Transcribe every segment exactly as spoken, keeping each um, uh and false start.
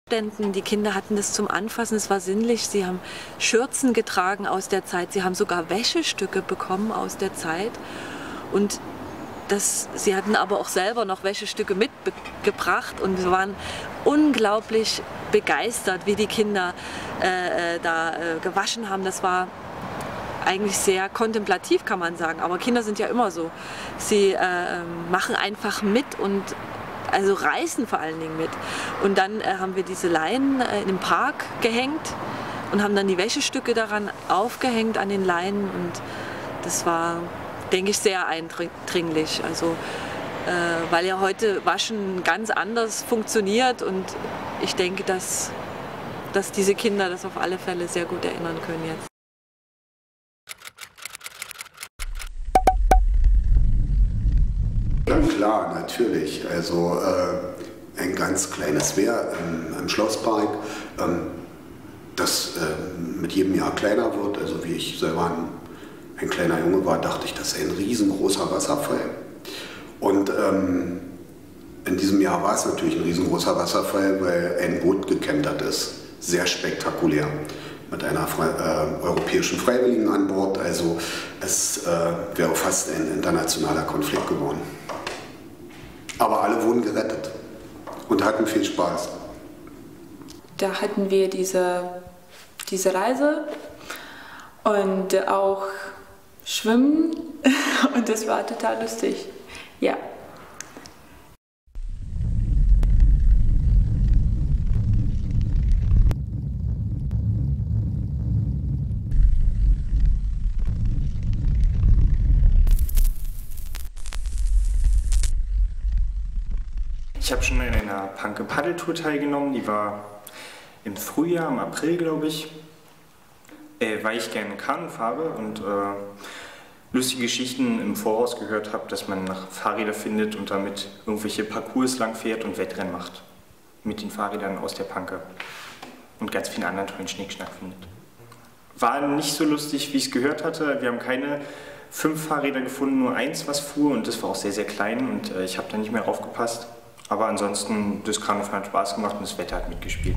Waschständen. Die Kinder hatten das zum Anfassen, es war sinnlich. Sie haben Schürzen getragen aus der Zeit, sie haben sogar Wäschestücke bekommen aus der Zeit. Und das, sie hatten aber auch selber noch Wäschestücke mitgebracht und wir waren unglaublich begeistert, wie die Kinder äh, da äh, gewaschen haben. Das war eigentlich sehr kontemplativ, kann man sagen. Aber Kinder sind ja immer so. Sie äh, machen einfach mit und also reißen vor allen Dingen mit. Und dann äh, haben wir diese Leinen äh, im Park gehängt und haben dann die Wäschestücke daran aufgehängt an den Leinen. Und das war, denke ich, sehr eindringlich. Also, äh, weil ja heute Waschen ganz anders funktioniert und ich denke, dass, dass diese Kinder das auf alle Fälle sehr gut erinnern können jetzt. Na klar, natürlich. Also äh, ein ganz kleines Wehr im, im Schlosspark, ähm, das äh, mit jedem Jahr kleiner wird. Also wie ich selber ein, ein kleiner Junge war, dachte ich, das ist ein riesengroßer Wasserfall. Und ähm, in diesem Jahr war es natürlich ein riesengroßer Wasserfall, weil ein Boot gekentert ist. Sehr spektakulär. Mit einer äh, europäischen Freiwilligen an Bord. Also es äh, wäre fast ein internationaler Konflikt geworden. Aber alle wurden gerettet und hatten viel Spaß. Da hatten wir diese, diese Reise und auch Schwimmen und das war total lustig. Ja. Ich habe schon in einer Panke-Paddeltour teilgenommen, die war im Frühjahr, im April glaube ich, äh, weil ich gerne Kanu fahre und äh, lustige Geschichten im Voraus gehört habe, dass man nach Fahrräder findet und damit irgendwelche Parcours lang fährt und Wettrennen macht mit den Fahrrädern aus der Panke und ganz vielen anderen tollen Schnickschnack findet. War nicht so lustig, wie ich es gehört hatte. Wir haben keine fünf Fahrräder gefunden, nur eins, was fuhr und das war auch sehr, sehr klein und äh, ich habe da nicht mehr aufgepasst. Aber ansonsten, das Kanufahren hat Spaß gemacht und das Wetter hat mitgespielt.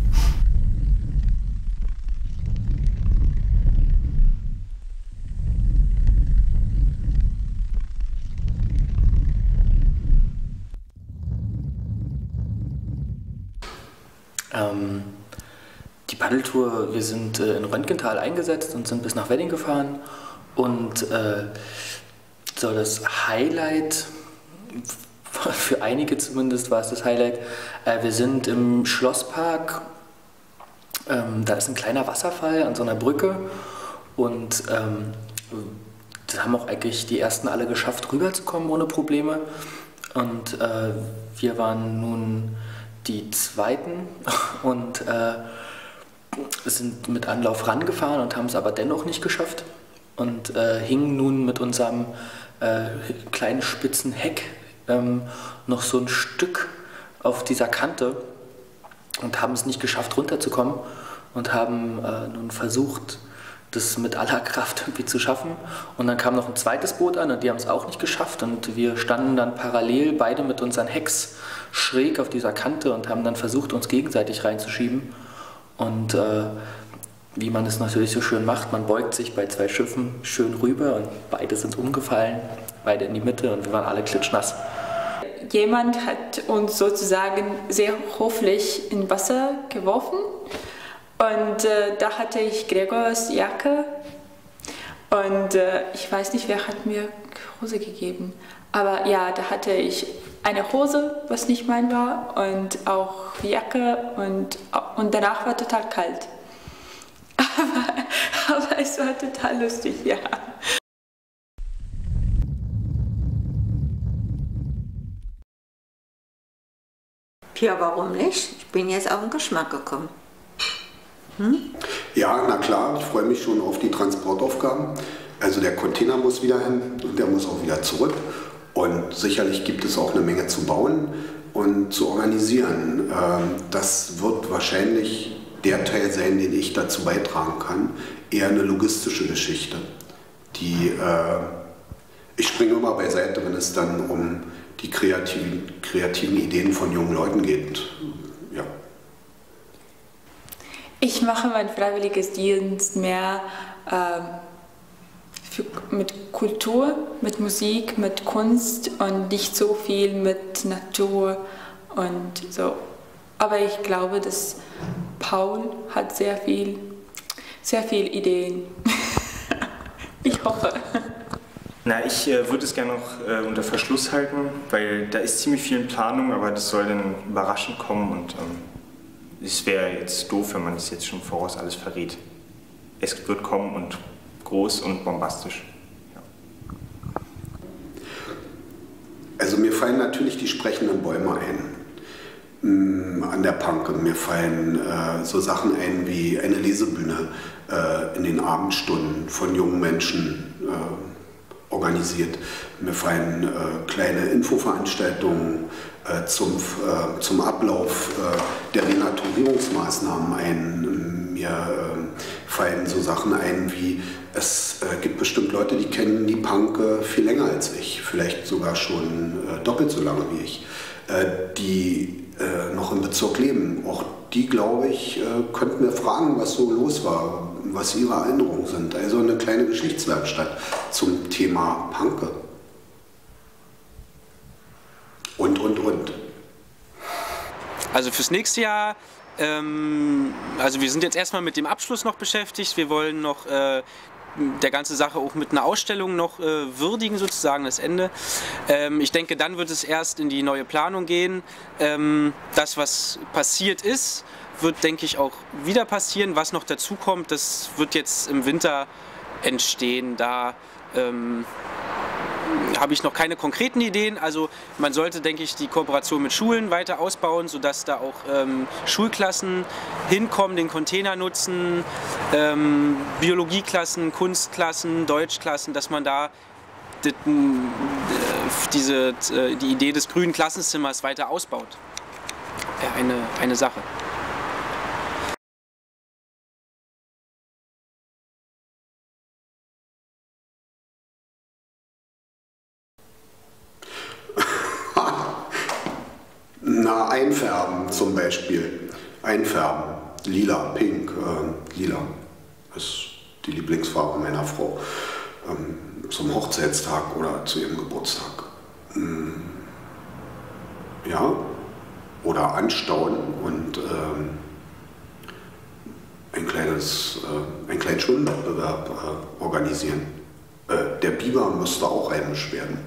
Ähm, die Paddeltour, wir sind äh, in Röntgental eingesetzt und sind bis nach Wedding gefahren. Und äh, so das Highlight, für einige zumindest war es das Highlight, äh, wir sind im Schlosspark, ähm, da ist ein kleiner Wasserfall an so einer Brücke und ähm, da haben auch eigentlich die ersten alle geschafft rüberzukommen ohne Probleme und äh, wir waren nun die Zweiten und äh, sind mit Anlauf rangefahren und haben es aber dennoch nicht geschafft und äh, hingen nun mit unserem äh, kleinen spitzen Heck ähm, noch so ein Stück auf dieser Kante und haben es nicht geschafft runterzukommen und haben äh, nun versucht, das mit aller Kraft irgendwie zu schaffen. Und dann kam noch ein zweites Boot an und die haben es auch nicht geschafft und wir standen dann parallel beide mit unseren Hecks schräg auf dieser Kante und haben dann versucht, uns gegenseitig reinzuschieben. Und äh, wie man es natürlich so schön macht, man beugt sich bei zwei Schiffen schön rüber und beide sind umgefallen, beide in die Mitte und wir waren alle klitschnass. Jemand hat uns sozusagen sehr höflich in Wasser geworfen und äh, da hatte ich Gregors Jacke und äh, ich weiß nicht, wer hat mir Hose gegeben, aber ja, da hatte ich eine Hose, was nicht mein war und auch Jacke und, und danach war total kalt. Aber, aber es war total lustig, ja. Ja, warum nicht? Ich bin jetzt auf den Geschmack gekommen. Hm? Ja, na klar, ich freue mich schon auf die Transportaufgaben. Also der Container muss wieder hin und der muss auch wieder zurück. Und sicherlich gibt es auch eine Menge zu bauen und zu organisieren. Das wird wahrscheinlich der Teil sein, den ich dazu beitragen kann. Eher eine logistische Geschichte. Die, äh, ich springe immer beiseite, wenn es dann um die kreativen, kreativen Ideen von jungen Leuten geht. Ja. Ich mache mein freiwilliges Dienst mehr ähm, für, mit Kultur, mit Musik, mit Kunst und nicht so viel mit Natur und so. Aber ich glaube, dass Paul hat sehr viel, sehr viel Ideen. Ich hoffe. Na, ich äh, würde es gerne noch äh, unter Verschluss halten, weil da ist ziemlich viel in Planung, aber das soll dann überraschend kommen und ähm, es wäre jetzt doof, wenn man das jetzt schon voraus alles verrät. Es wird kommen und groß und bombastisch. Ja. Also mir fallen natürlich die sprechenden Bäume ein. An der Panke. Mir fallen äh, so Sachen ein wie eine Lesebühne äh, in den Abendstunden von jungen Menschen äh, organisiert. Mir fallen äh, kleine Infoveranstaltungen äh, zum, äh, zum Ablauf äh, der Renaturierungsmaßnahmen ein. Mir äh, fallen so Sachen ein wie, es äh, gibt bestimmt Leute, die kennen die Panke viel länger als ich, vielleicht sogar schon äh, doppelt so lange wie ich, äh, die Äh, noch im Bezirk leben. Auch die, glaube ich, äh, könnten wir fragen, was so los war, was ihre Erinnerungen sind. Also eine kleine Geschichtswerkstatt zum Thema Panke. Und, und, und. Also fürs nächste Jahr, ähm, also wir sind jetzt erstmal mit dem Abschluss noch beschäftigt. Wir wollen noch äh, der ganze Sache auch mit einer Ausstellung noch äh, würdigen, sozusagen das Ende. Ähm, ich denke, dann wird es erst in die neue Planung gehen. Ähm, das, was passiert ist, wird, denke ich, auch wieder passieren. Was noch dazu kommt, das wird jetzt im Winter entstehen. Da ähm, habe ich noch keine konkreten Ideen. Also man sollte, denke ich, die Kooperation mit Schulen weiter ausbauen, sodass da auch ähm, Schulklassen hinkommen, den Container nutzen, ähm, Biologieklassen, Kunstklassen, Deutschklassen, dass man da die, diese, die Idee des grünen Klassenzimmers weiter ausbaut. Ja, eine, eine Sache. Na, einfärben zum Beispiel. Einfärben. Lila, pink, äh, lila ist die Lieblingsfarbe meiner Frau. Ähm, zum Hochzeitstag oder zu ihrem Geburtstag. Ähm, ja, oder anstauen und ähm, ein kleines, äh, einen kleinen Schwimmwettbewerb äh, organisieren. Äh, der Biber müsste auch heimisch werden.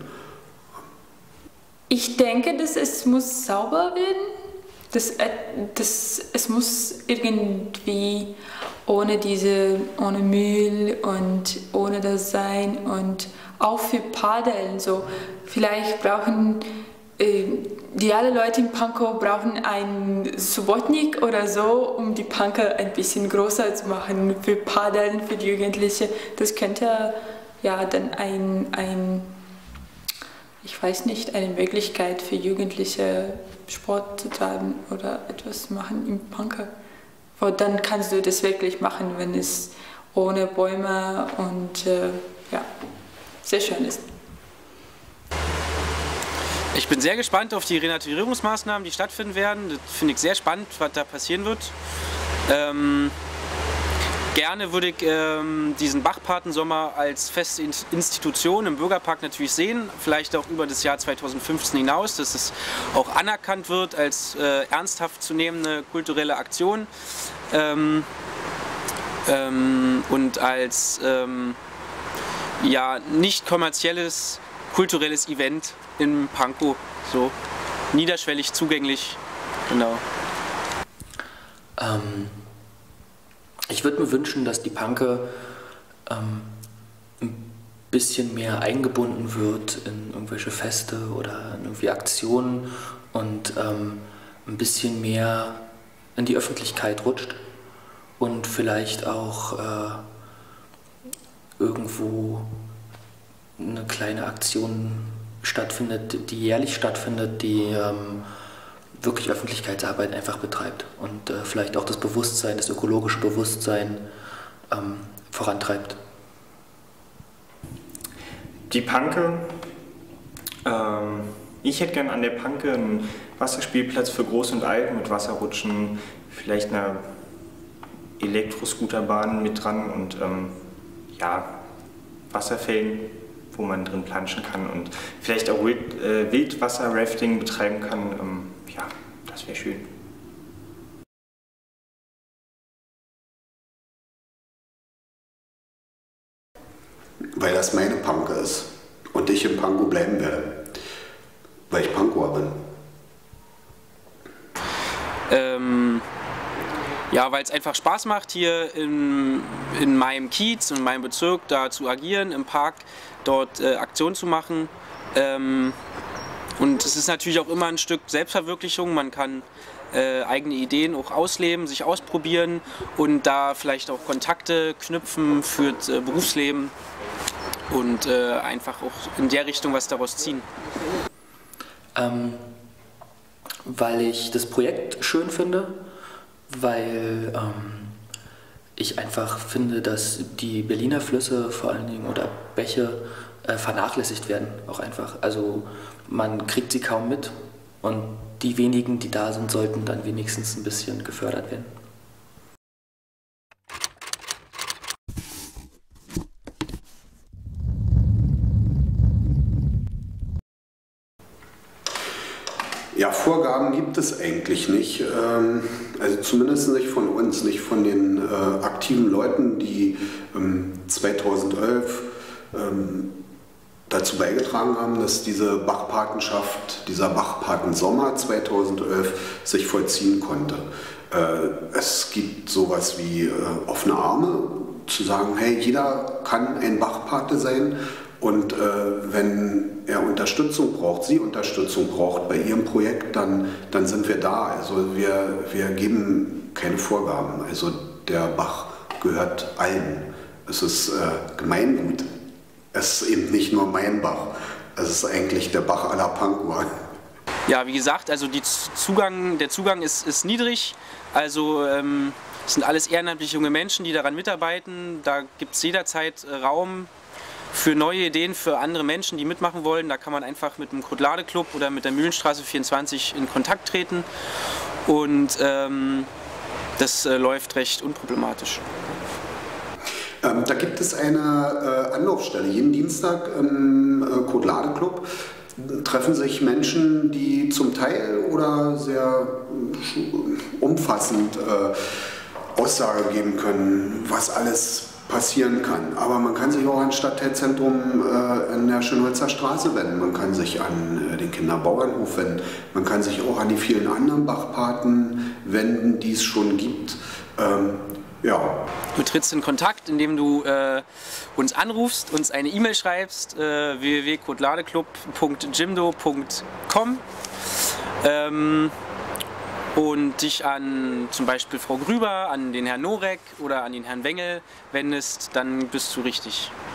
Ich denke, dass es muss sauber werden. Das, das, es muss irgendwie ohne diese, ohne Müll und ohne das sein und auch für Paddeln so. Vielleicht brauchen äh, die alle Leute in Pankow brauchen einen Subotnik oder so, um die Panke ein bisschen größer zu machen für Paddeln, für die Jugendlichen. Das könnte ja dann ein, ein ich weiß nicht, eine Möglichkeit für Jugendliche Sport zu treiben oder etwas zu machen im Panke. Und dann kannst du das wirklich machen, wenn es ohne Bäume und äh, ja, sehr schön ist. Ich bin sehr gespannt auf die Renaturierungsmaßnahmen, die stattfinden werden. Das finde ich sehr spannend, was da passieren wird. Ähm, Gerne würde ich ähm, diesen Bachpatensommer als feste Institution im Bürgerpark natürlich sehen, vielleicht auch über das Jahr zweitausendfünfzehn hinaus, dass es auch anerkannt wird als äh, ernsthaft zu nehmende kulturelle Aktion ähm, ähm, und als ähm, ja, nicht kommerzielles kulturelles Event in Pankow, so niederschwellig zugänglich, genau. Ähm. Ich würde mir wünschen, dass die Panke ähm, ein bisschen mehr eingebunden wird in irgendwelche Feste oder in irgendwie Aktionen und ähm, ein bisschen mehr in die Öffentlichkeit rutscht und vielleicht auch äh, irgendwo eine kleine Aktion stattfindet, die jährlich stattfindet, die ähm, wirklich Öffentlichkeitsarbeit einfach betreibt und äh, vielleicht auch das Bewusstsein, das ökologische Bewusstsein ähm, vorantreibt. Die Panke, ähm, ich hätte gern an der Panke einen Wasserspielplatz für Groß und Alt mit Wasserrutschen, vielleicht eine Elektroscooterbahnen mit dran und ähm, ja, Wasserfällen, wo man drin planschen kann und vielleicht auch Wild, äh, Wildwasser-Rafting betreiben kann. Ähm, ja, das wäre schön. Weil das meine Panke ist und ich im Pankow bleiben werde, weil ich Pankower bin. Ähm, ja, weil es einfach Spaß macht, hier in, in meinem Kiez, in meinem Bezirk da zu agieren, im Park dort äh, Aktionen zu machen. Ähm, und es ist natürlich auch immer ein Stück Selbstverwirklichung. Man kann äh, eigene Ideen auch ausleben, sich ausprobieren und da vielleicht auch Kontakte knüpfen für das äh, Berufsleben und äh, einfach auch in der Richtung was daraus ziehen. Ähm, weil ich das Projekt schön finde, weil ähm, ich einfach finde, dass die Berliner Flüsse vor allen Dingen oder Bäche äh, vernachlässigt werden, auch einfach. Also man kriegt sie kaum mit und die wenigen, die da sind, sollten dann wenigstens ein bisschen gefördert werden. Ja, Vorgaben gibt es eigentlich nicht, ähm, also zumindest nicht von uns, nicht von den äh, aktiven Leuten, die ähm, zweitausendelf ähm, dazu beigetragen haben, dass diese Bachpatenschaft, dieser Bachpatensommer zweitausendelf sich vollziehen konnte. Äh, es gibt sowas wie äh, offene Arme, zu sagen, hey, jeder kann ein Bachpate sein. Und äh, wenn er Unterstützung braucht, sie Unterstützung braucht bei ihrem Projekt, dann, dann sind wir da. Also wir, wir geben keine Vorgaben. Also der Bach gehört allen. Es ist äh, Gemeingut. Es ist eben nicht nur mein Bach. Es ist eigentlich der Bach aller Pankower. Ja, wie gesagt, also die Zugang, der Zugang ist, ist niedrig. Also ähm, es sind alles ehrenamtlich junge Menschen, die daran mitarbeiten. Da gibt es jederzeit Raum für neue Ideen, für andere Menschen, die mitmachen wollen. Da kann man einfach mit dem Kotlade-Club oder mit der Mühlenstraße vierundzwanzig in Kontakt treten und ähm, das äh, läuft recht unproblematisch. Ähm, da gibt es eine äh, Anlaufstelle. Jeden Dienstag im äh, Kotlade-Club treffen sich Menschen, die zum Teil oder sehr äh, umfassend äh, Aussage geben können, was alles passieren kann. Aber man kann sich auch an das Stadtteilzentrum äh, in der Schönholzer Straße wenden, man kann sich an äh, den Kinderbauernhof wenden, man kann sich auch an die vielen anderen Bachpaten wenden, die es schon gibt. Ähm, ja. Du trittst in Kontakt, indem du äh, uns anrufst, uns eine E-Mail schreibst, äh, w w w punkt kotladeclub punkt jimdo punkt com ähm, und dich an zum Beispiel Frau Grüber, an den Herrn Norek oder an den Herrn Wengel wendest, dann bist du richtig.